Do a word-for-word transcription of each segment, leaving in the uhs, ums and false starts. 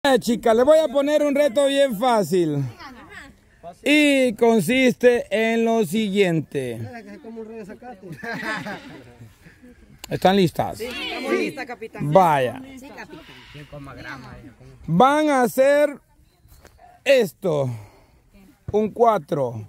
Chicas, les voy a poner un reto bien fácil. Y consiste en lo siguiente. ¿Están listas? Sí, estamos listas, capitán. Vaya. Sí, capitán. Van a hacer esto. Un cuatro.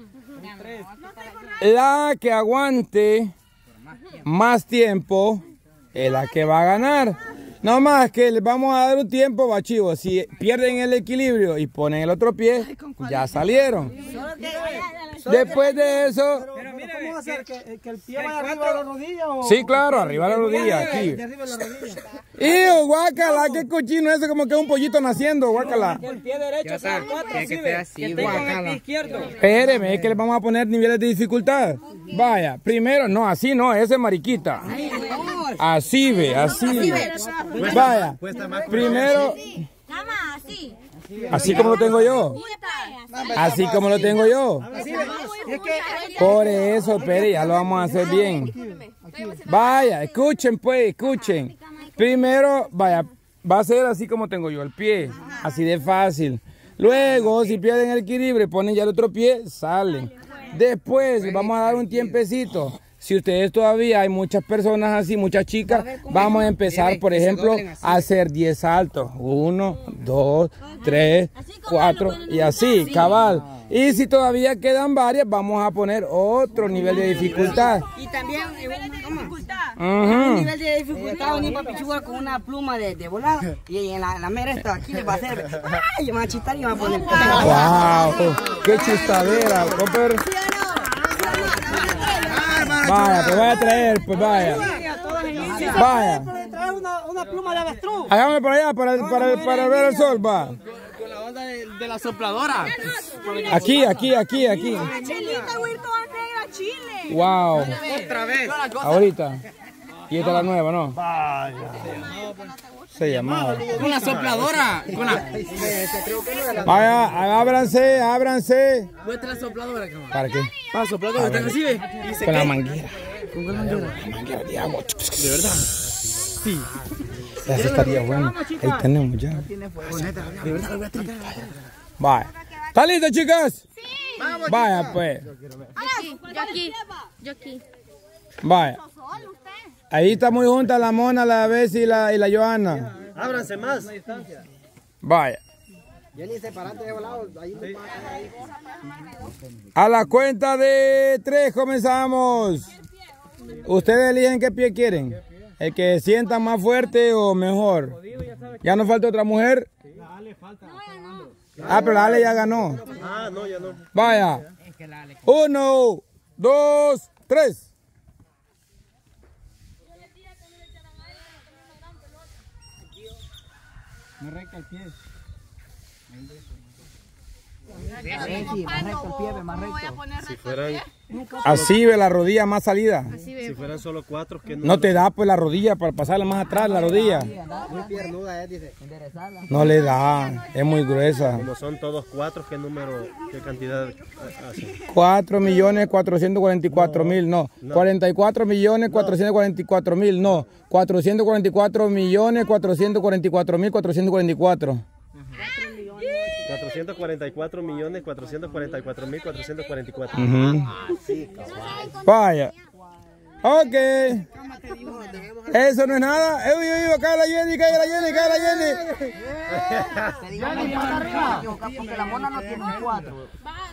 La que aguante más tiempo es la que va a ganar. No más que les vamos a dar un tiempo, bachivo. Si pierden el equilibrio y ponen el otro pie, ya salieron. Después de eso... Pero, ¿cómo va a ser? ¿Que, que el pie vaya arriba de la rodilla? O... Sí, claro, arriba de la rodilla, aquí. De arriba de la rodilla. ¡Y guácala! ¡Qué cochino eso! Como que un pollito naciendo, guácala. El pie derecho sea cuatro, que esté así, que tenga el pie izquierdo. Espéreme, es que le vamos a poner niveles de dificultad. Vaya, primero, no, así no, ese es mariquita. Así ve, así. Vaya, primero, así. así como lo tengo yo. Así como lo tengo yo. Por eso, Pere, ya lo vamos a hacer bien. Vaya, escuchen pues, escuchen. Primero, vaya, va a ser así como tengo yo el pie. Así de fácil. Luego, si pierden el equilibrio, ponen ya el otro pie, salen. Después, vamos a dar un tiempecito. Si ustedes todavía hay muchas personas así, muchas chicas, vamos a empezar, por ejemplo, a hacer diez saltos. Uno, dos, tres, cuatro y así, cabal. Y si todavía quedan varias, vamos a poner otro nivel de dificultad. Y también Uh un nivel de dificultad, unir papichuga con una pluma de, de volar. Y en la, la mera esta aquí le va a hacer, ¡ay! Va a chistar y va a poner. ¡Wow! ¡Qué chistadera! Comper. Vaya, pues vaya a traer, pues vaya. Vaya. Trae una, una pluma de avestruz. Hágame por allá para, para, para ver el sol, va. Con la onda de, de la sopladora. Aquí, aquí, aquí, aquí. Wow. Otra vez. Ahorita. Y esta es la nueva, ¿no? Se llamaba. Con la sopladora. Con la... Vaya, ábranse, ábranse. Muestra la sopladora, cabrón. ¿Para qué? Para sopladora, ¿usted recibe? Con la manguera. ¿Con qué manguera? La manguera de agua. ¿De verdad? Sí. Ya se estaría bueno. Ahí tenemos ya. De verdad, lo voy a tirar. Vaya. ¿Están listos, chicas? Sí. Vaya, pues. Yo aquí, yo aquí. Vaya. Ahí está muy junta la Mona, la Bessie y la, y la Joana. Ábranse más. Vaya. Jenny, separate de volado. A la cuenta de tres comenzamos. Ustedes eligen qué pie quieren. El que sientan más fuerte o mejor. ¿Ya nos falta otra mujer? Ah, pero la Ale ya ganó. Ah, no, ya no. Vaya. Uno, dos, tres. Me recta el pie. Si fueran, Así ve la rodilla más salida. si fueran solo cuatro, que no. No te da pues la rodilla para pasarla más atrás, la rodilla. Muy piernuda, eh, dice. No le da, es muy gruesa. Como son todos cuatro, ¿qué número, qué cantidad hacen? cuatro millones cuatrocientos cuarenta y cuatro mil, no. cuarenta y cuatro millones cuatrocientos cuarenta y cuatro mil, no. cuatrocientos cuarenta y cuatro millones cuatrocientos cuarenta y cuatro mil cuatrocientos cuarenta y cuatro. cuatrocientos cuarenta y cuatro millones cuatrocientos cuarenta y cuatro mil cuatrocientos cuarenta y cuatro. Vaya. Ok. Eso no es nada. Uy, uy, uy, cae la Jenny, cae la Jenny, cae la Jenny. te digo que más arriba, porque la mona no tiene un cuatro.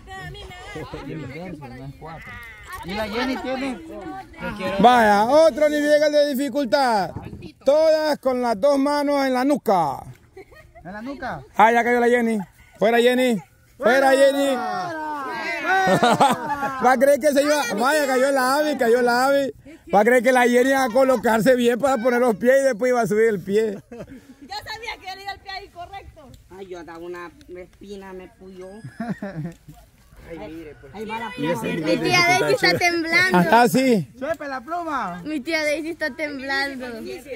Y la Jenny tiene. Vaya, otro nivel de dificultad. Todas con las dos manos en la nuca. ¿En la nuca? Ah, ya cayó la Jenny. Fuera Jenny. Fuera Jenny. Va a creer que se iba. Vaya, cayó la ave, cayó la ave. Va a creer que la Jenny iba a colocarse bien para poner los pies y después iba a subir el pie. Ya sabía que era el pie ahí correcto. Ay, yo daba una espina, me puyó. Ay, mire, pues. Ahí va la Y ese pluma. nivel Mi de tía Daisy dificultad, está temblando. Hasta así. ¡Suelpe la pluma! Mi tía Daisy está temblando.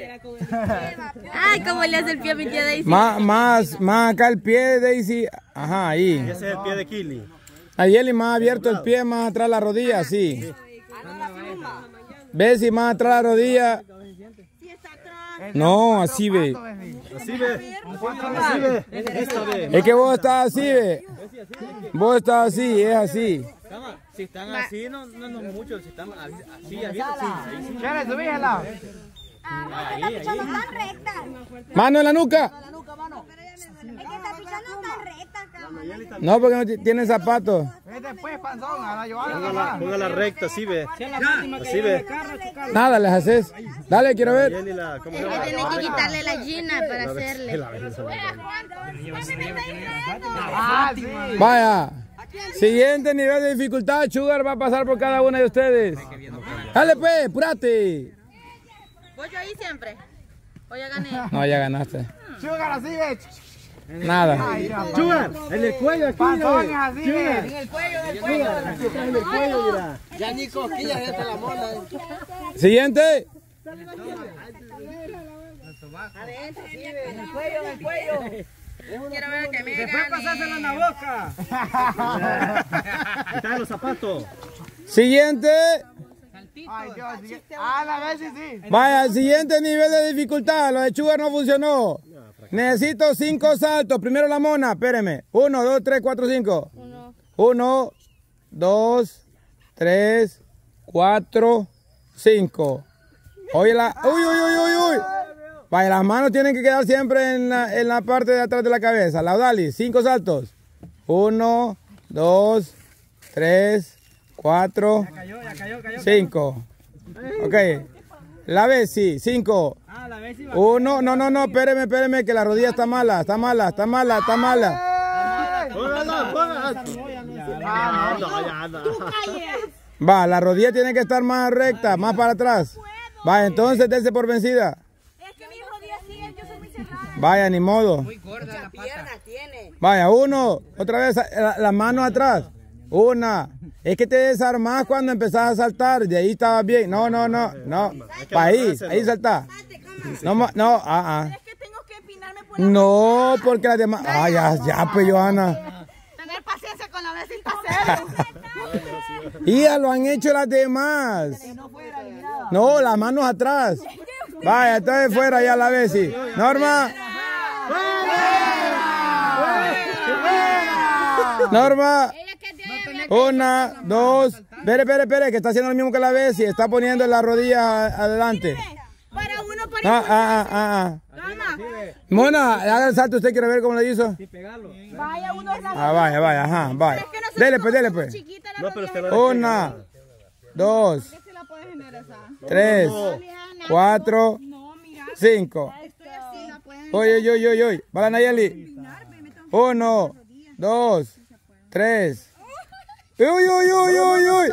Ay, cómo le hace el pie a mi tía Daisy. Más, más, más acá el pie, Daisy. Ajá, ahí. ese es el pie de Kili. Ahí más abierto el pie, más atrás la rodilla, sí. ¿Ves? Si más atrás la rodilla. No, así ve. Así ve. Así ve. Esta ve. Es que vos estás así, ve. Vos estás así, es así. Si están así, no, no, no mucho. Si están así, así, así, sí. Chale, subíjala. Ah, porque está pichando tan recta. Mano en la nuca. Es que está pichando tan recta, cabrón. No, porque no t- tiene zapatos. Vete pues, panzón, a la Joana. Póngala, póngala recta, así ve. Así ve. Nada les haces. Dale, quiero ver. Jenny la, ¿cómo se llama? Tiene que quitarle la gina para hacerle. Ah, sí. Vaya. Siguiente nivel de dificultad. Sugar va a pasar por cada una de ustedes. Dale, pues, apúrate. ¿Voy yo ahí siempre? ¿O ya gané? No, ya ganaste. Sugar, así ve. Nada. Sugar, en el cuello aquí. Panzón, así ve. En el cuello, en el cuello. En el cuello, mira. Ya ni cosquillas, ya te la mola. Siguiente. Adentro, sí, ve. En el cuello, en el cuello. Quiero ver que me Después gane. pasárselo en la boca. Quitar los zapatos. Siguiente. Ay, Dios. sí. Ah, la vez sí, sí. Vaya, siguiente nivel de dificultad. Lo de Sugar no funcionó. Necesito cinco saltos. Primero la mona, espéreme. Uno, dos, tres, cuatro, cinco. Uno. Uno, dos, tres, cuatro, cinco. Oye la. Uy, uy, uy, uy, uy. Vaya, las manos tienen que quedar siempre en la, en la parte de atrás de la cabeza. Laudalis, cinco saltos. Uno, dos, tres, cuatro, Cayó, ya cayó, cayó. cinco. Ok. La vez sí, cinco. Ah, la vez sí va. Uno, no, no, no, espéreme, espéreme, que la rodilla está mala, está mala, está mala, está mala. Póngala, póngala. Ah, no, ya no. Va, la rodilla tiene que estar más recta, más para atrás. Va, entonces dense por vencida. Es que mis rodillas siguen, yo soy muy cerrada. Vaya, ni modo. Muchas piernas tiene. Vaya, uno, otra vez, la, la mano atrás. Una. Es que te desarmás cuando empezás a saltar, de ahí estabas bien. No, no, no, no. Pa' ahí, ahí saltá. No, ma- no, ah, ah. Es que tengo que empinarme por No, porque las demás. Ah, ya, ya, pues, Johanna. tener paciencia con la vecita cero. Y ya lo han hecho las demás. No, las manos atrás. Vaya, entonces fuera ya la vez, sí. Norma. Norma. Una, dos. Espere, espere, espere, que está haciendo lo mismo que la vez y está poniendo las rodillas a- adelante. Para uno, para Ah, ah, ah, ah, ah. Mona, haga el salto, ¿usted quiere ver cómo le hizo? vaya uno es la Ah, vaya, vaya, ajá, vaya. Dele pues, dele pues. chiquita la No, pero usted lo Una, dos, tres, cuatro, cinco. Oye, oye, oye, oye, oye. Va la Nayeli. Uno, dos, tres. Uy, uy, uy, uy, uy.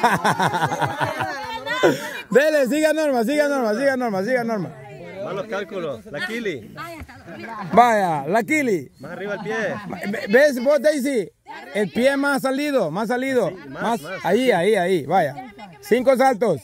Dele, siga Norma, siga Norma, siga Norma, siga Norma. Malos cálculos. La Kili. Vaya, la Kili. Más arriba el pie. ¿Ves vos, Daisy? El pie más salido, más salido. Más, ahí, ahí, ahí, vaya. Cinco saltos.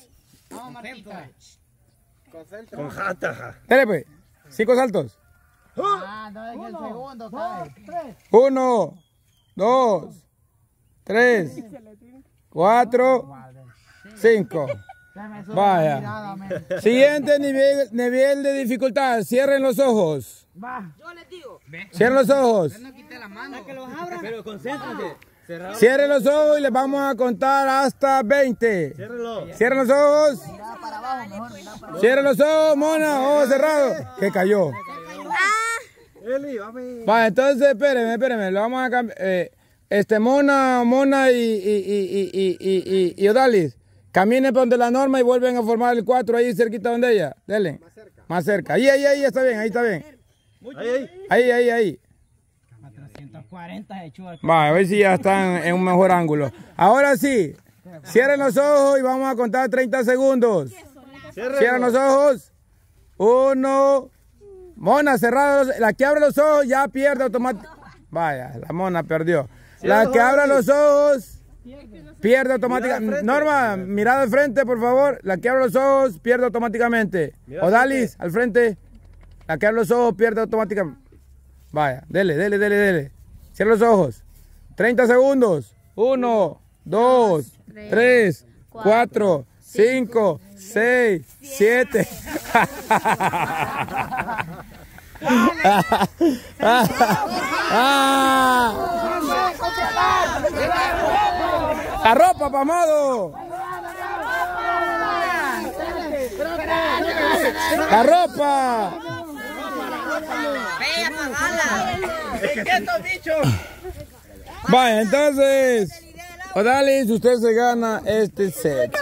Con jata. Dele pues. Cinco saltos. Ah, no, en el segundo cae. Uno, dos, tres, cuatro, cinco. Vaya. Siguiente nivel, nivel de dificultad. Cierren los ojos. Yo les digo. Cierren los ojos. No quite la mano. Que los Pero concéntrate. Cerrado. Cierren los ojos y les vamos a contar hasta veinte. Ciérrelo. Cierren los ojos. Cierren los ojos, Mona. Ojos cerrados. Que cayó. Eli, vamos. Vaya, entonces espérenme, espérenme. Lo vamos a cambiar. Eh, este, Mona, Mona y, y, y, y, y, y, y Odalis. Caminen por donde la Norma y vuelven a formar el cuatro ahí cerquita donde ella. Denle. Más cerca. Más cerca. Ahí, ahí, ahí está bien, ahí está bien. Ahí, ahí. Ahí, ahí, ahí. cuatrocientos cuarenta de chuva. Va, a ver si ya están en un mejor ángulo. Ahora sí. Cierren los ojos y vamos a contar treinta segundos. Cierren los ojos. Uno. Mona, cerrados. La que abre los ojos ya pierde automáticamente. Vaya, la Mona perdió. La que abra los ojos pierde automáticamente. Norma, mirada al frente, por favor. La que abre los ojos pierde automáticamente. Odalis, al frente. La que abre los ojos pierde automáticamente. Vaya, dele, dele, dele, dele. Cierra los ojos. treinta segundos. Uno, dos, tres, cuatro, cinco, seis, siete. La ropa, Pamado. La ropa. Vaya, entonces, Odalis, usted se gana este set.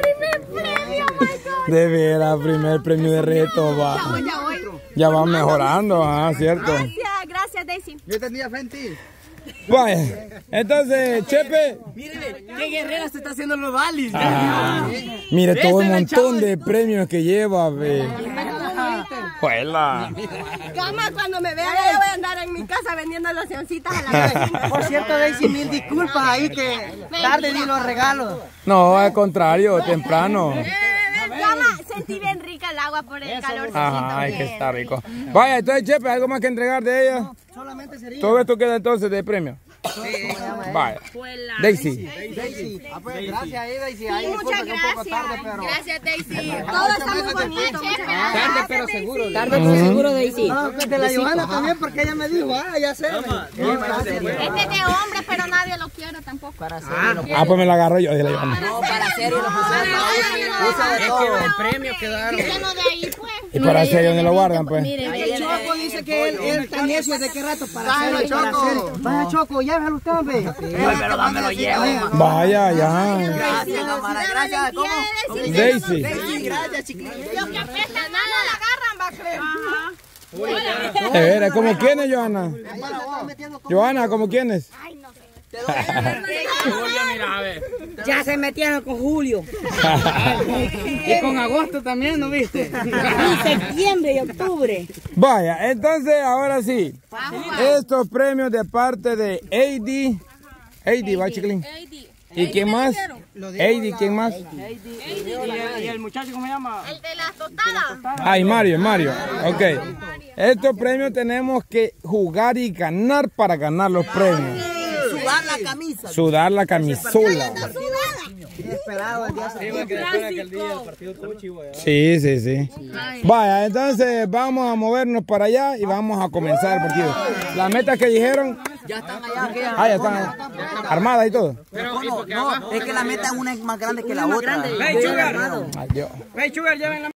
De veras, primer premio de reto, va. Ya va mejorando, ah, cierto. Gracias, gracias, Daisy. Yo tenía frente. Vaya, entonces, Chepe. Mire, qué guerrera se está haciendo los Odalis. Ah, mire todo el montón de premios que lleva, ve. Juela. Cama, cuando me vean, yo voy a andar en mi casa vendiendo locioncitas a la vecina. Por cierto, Daisy, mil disculpas ahí que tarde di los regalos. No, al contrario, temprano. Cama, sentí bien rica el agua por el calor. Ajá, es que está rico. Vaya, entonces, Chepe, ¿algo más que entregar de ella? Solamente sería. Todo esto queda entonces de premio. Vaya. Daisy. Daisy. Ah, pues, gracias ahí, Daisy. Ahí, Muchas disculpa que un poco tarde, gracias. pero... Gracias, Daisy. Todo está muy bonito. Tarde, pero seguro. Tarde, pero seguro, Daisy. No, pues de la Johanna también, porque ella me dijo, ah, ya sé. Este es de hombre, pero nadie lo quiere tampoco. Para hacer. Ah, pues me la agarro yo. De la Johanna. No, para serio lo pusieron. Es que el premio quedaron. Quítanos de ahí, pues. Y para hacer donde lo guardan, pues. El Choco dice que él, él está necio de qué rato para hacerlo. Choco. Vaya, Choco, ya déjalo usted, hombre. Pero dámelo llevo. Vaya, ya. Gracias, cámara, gracias. ¿Cómo? Daisy. Daisy, gracias, chiquillos. Los que apestan nada la agarran, va a creer. De veras, ¿como quiénes, Johanna? Johanna, ¿como quiénes? Ya se metieron con Julio. Y con agosto también, ¿no viste? Y septiembre y octubre. Vaya, entonces ahora sí. Estos premios de parte de Eddie. Eddie, va, chiquilín. ¿Y quién más? Eddie, ¿quién más? ¿Y el muchacho cómo se llama? El de las tostadas. Ah, y Mario, Mario. Ok. Estos premios tenemos que jugar y ganar para ganar los premios. Sudar la camisa. Sudar la camisola. Esperado el día Sí, sí, sí. Vaya, entonces vamos a movernos para allá y vamos a comenzar el partido. Las metas que dijeron. Ya están allá. Ah, ya están armadas y todo. Pero, no, es que la meta una es más grande que la otra. Hey, Sugar. Adiós. Hey, Sugar, lleven la